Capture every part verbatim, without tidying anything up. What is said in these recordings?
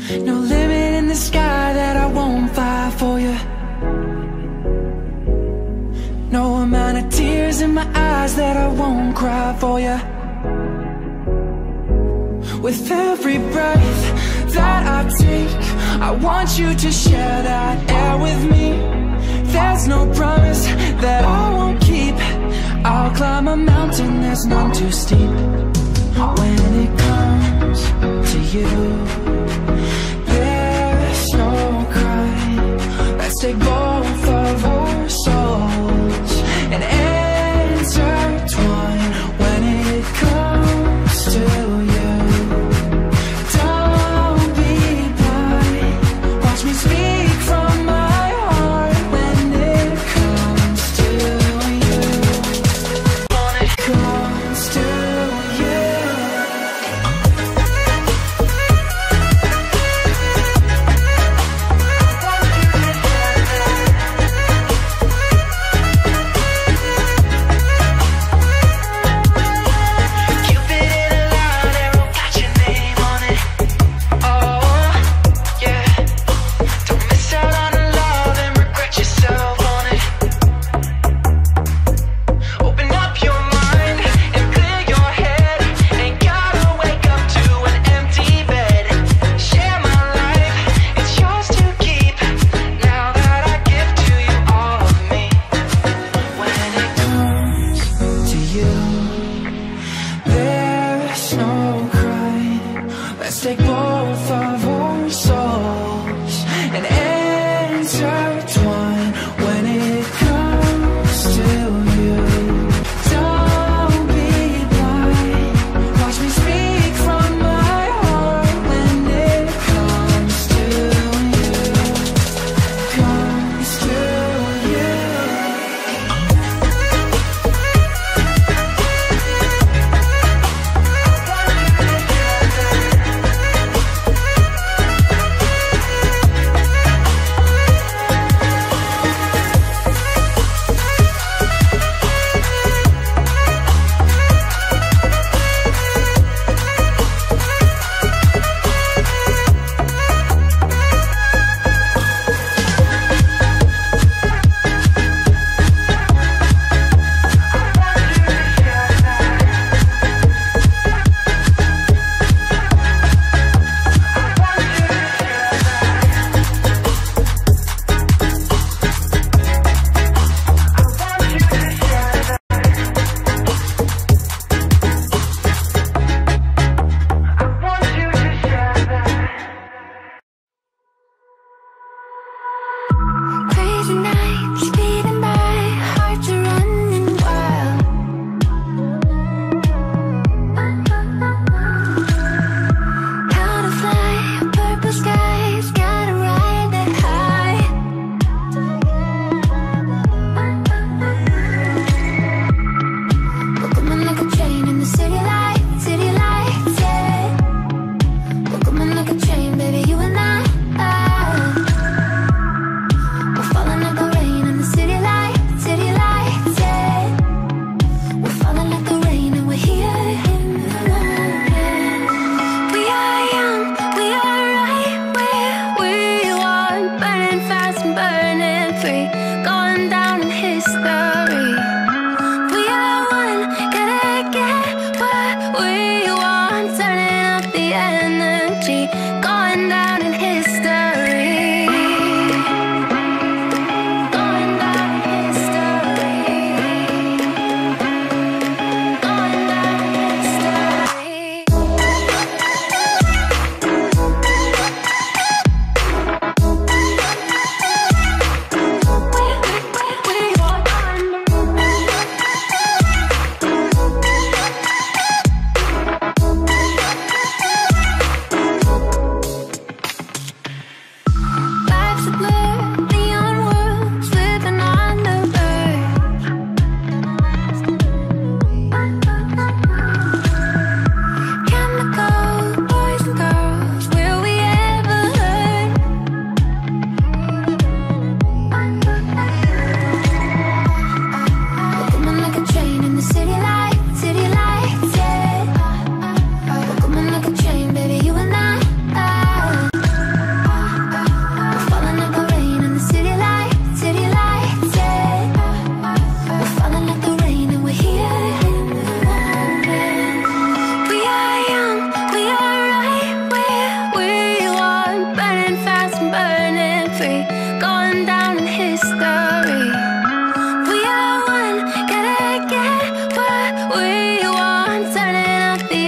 No limit in the sky that I won't fly for you. No amount of tears in my eyes that I won't cry for you. With every breath that I take, I want you to share that air with me. There's no promise that I won't keep. I'll climb a mountain that's none too steep. When it comes to you, there's no crying. Let's take both of our souls and intertwine. When it comes to you, don't be blind. Watch me speak from my heart. When it comes to you, when it comes to you. Let's take both of our souls and intertwine. When it comes to you, don't be blind. Watch me speak from my heart. When it comes to you, comes to you.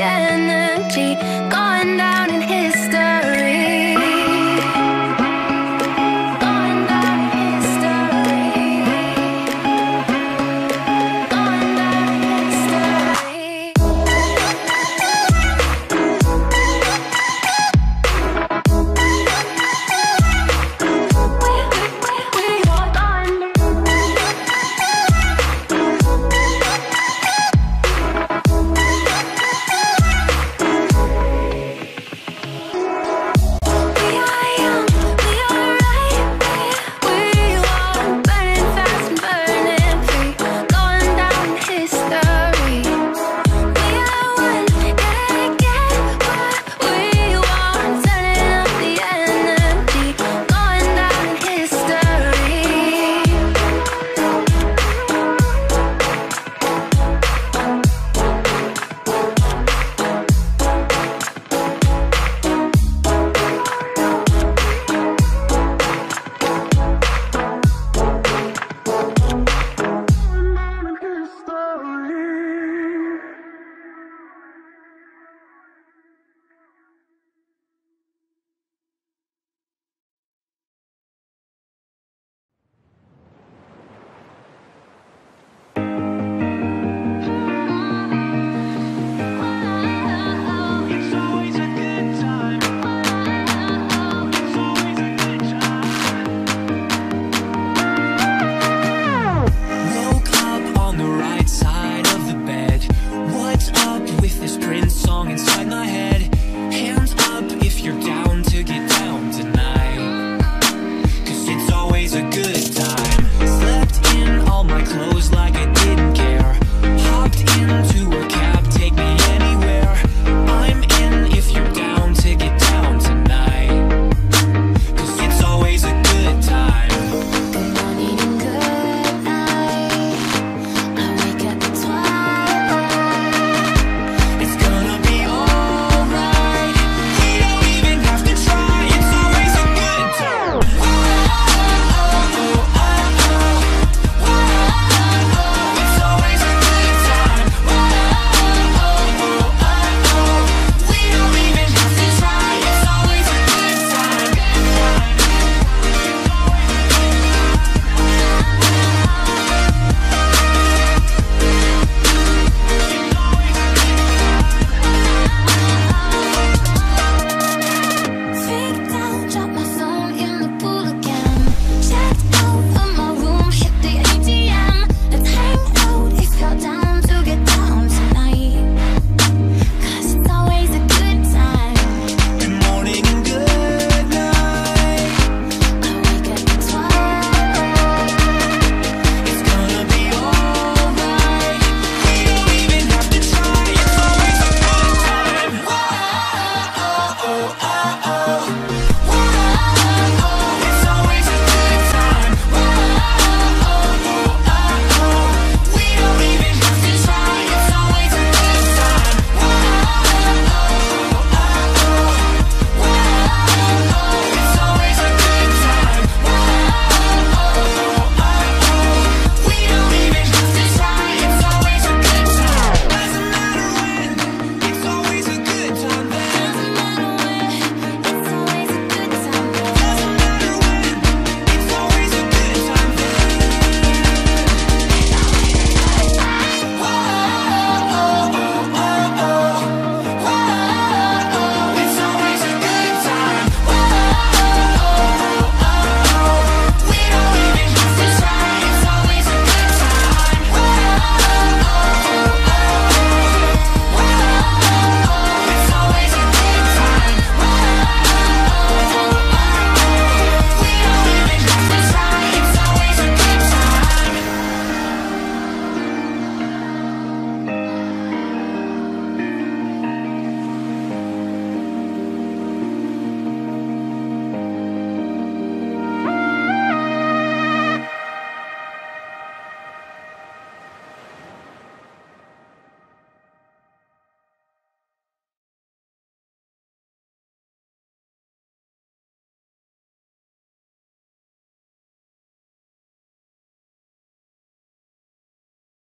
again.